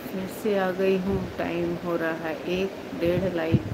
फिर से आ गई हूँ। टाइम हो रहा है 1 डेढ़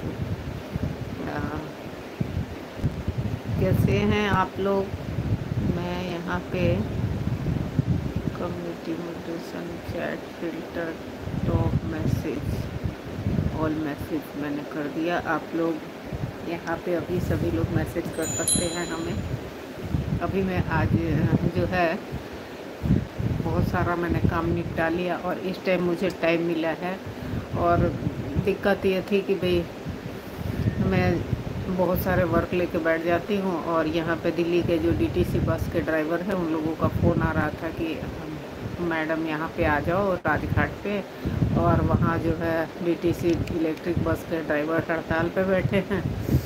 कैसे हैं आप लोग? मैं यहाँ पे community motivation chat filter top message all message मैंने कर दिया। आप लोग यहाँ पे अभी सभी लोग मैसेज कर सकते हैं हमें। अभी मैं आज जो है बहुत सारा मैंने काम निपटा लिया और इस टाइम मुझे टाइम मिला है। और दिक्कत ये थी कि भाई मैं बहुत सारे वर्क लेके बैठ जाती हूँ और यहाँ पे दिल्ली के जो डीटीसी बस के ड्राइवर हैं उन लोगों का फ़ोन आ रहा था कि मैडम यहाँ पे आ जाओ राजघाट पे। और वहाँ जो है डीटीसी इलेक्ट्रिक बस के ड्राइवर हड़ताल पे बैठे हैं।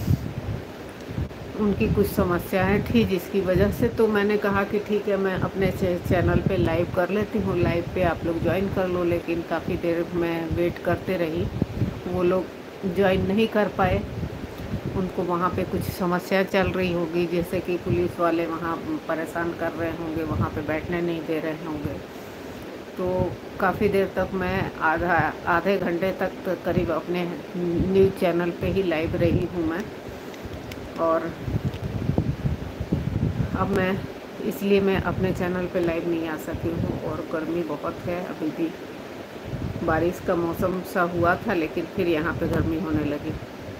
उनकी कुछ समस्याएं थी जिसकी वजह से तो मैंने कहा कि ठीक है मैं अपने चैनल पे लाइव कर लेती हूँ। लाइव पे आप लोग ज्वाइन कर लो। लेकिन काफ़ी देर मैं वेट करते रही, वो लोग ज्वाइन नहीं कर पाए। उनको वहाँ पे कुछ समस्या चल रही होगी, जैसे कि पुलिस वाले वहाँ परेशान कर रहे होंगे, वहाँ पे बैठने नहीं दे रहे होंगे। तो काफ़ी देर तक मैं आधे घंटे तक करीब अपने न्यूज़ चैनल पे ही लाइव रही हूँ मैं। और अब मैं इसलिए मैं अपने चैनल पे लाइव नहीं आ सकी हूँ। और गर्मी बहुत है अभी भी। बारिश का मौसम सा हुआ था लेकिन फिर यहाँ पे गर्मी होने लगी।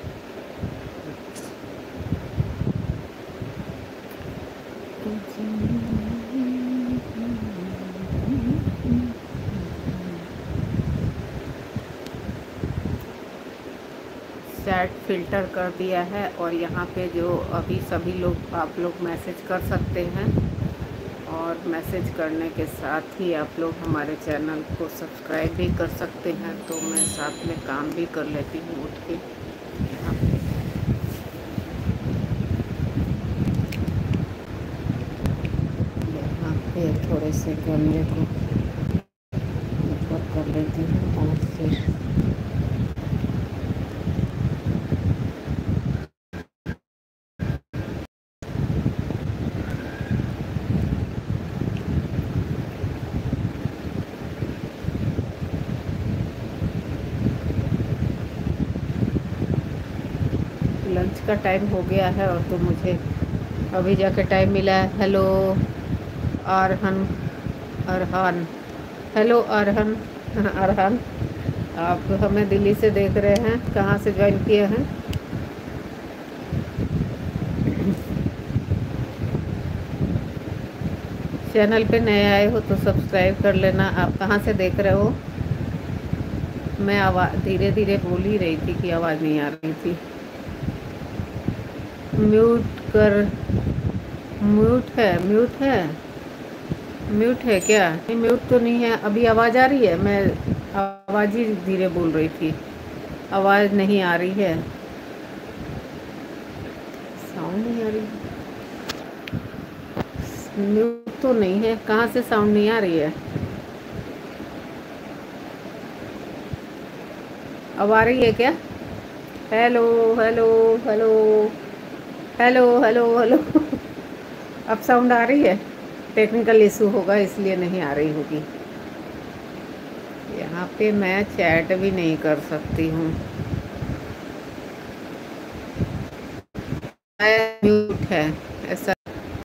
चैट फ़िल्टर कर दिया है और यहाँ पे जो अभी सभी लोग आप लोग मैसेज कर सकते हैं। और मैसेज करने के साथ ही आप लोग हमारे चैनल को सब्सक्राइब भी कर सकते हैं। तो मैं साथ में काम भी कर लेती हूँ उठ के यहाँ पे थोड़े से गमले को ऊपर कर लेती हूँ और फिर लंच का टाइम हो गया है। और तो मुझे अभी जाके टाइम मिला है। हेलो अरहन, अरहान, हेलो अरहन, अरहान, आप हमें दिल्ली से देख रहे हैं, कहाँ से ज्वाइन किए हैं? चैनल पे नए आए हो तो सब्सक्राइब कर लेना। आप कहाँ से देख रहे हो? मैं आवाज़ धीरे धीरे बोल ही रही थी कि आवाज़ नहीं आ रही थी। म्यूट कर, म्यूट है, म्यूट है, म्यूट है क्या? नहीं म्यूट तो नहीं है। अभी आवाज़ आ रही है? मैं आवाज़ ही धीरे बोल रही थी, आवाज़ नहीं आ रही है, साउंड नहीं आ रही। म्यूट तो नहीं है, कहाँ से साउंड नहीं आ रही है? अब आ रही है क्या? Hello hello hello hello hello hello अब साउंड आ रही है? टेक्निकल इशू होगा इसलिए नहीं आ रही होगी। यहाँ पे मैं चैट भी नहीं कर सकती हूँ, म्यूट है ऐसा।